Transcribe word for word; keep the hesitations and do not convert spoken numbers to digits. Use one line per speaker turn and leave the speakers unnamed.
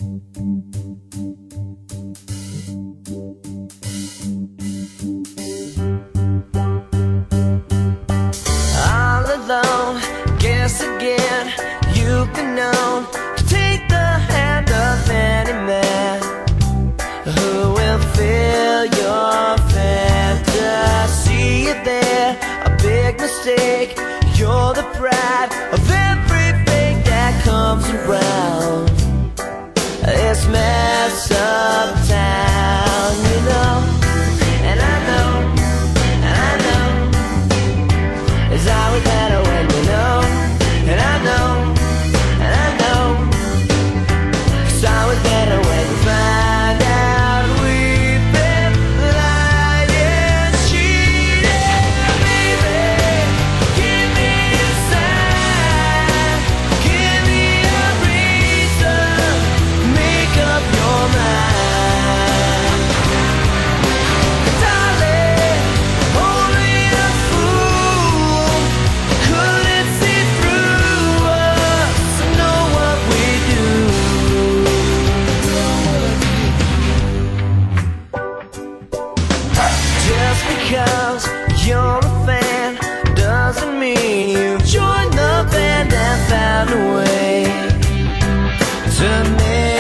All alone, guess again, you've been known to take the hand of any man who will fill your fantasy. You're there, a big mistake. You're the pride of everything that comes around this mess up town, you know. And I know, and I know, it's always better when you know. And I know, and I know, it's always better when you find out we've been lying, cheating. Baby, give me a sign, give me a reason, make up your mind. Darling, only a fool couldn't see through us, know what we do. Just because you're a fan doesn't mean you've joined the band and found a way to make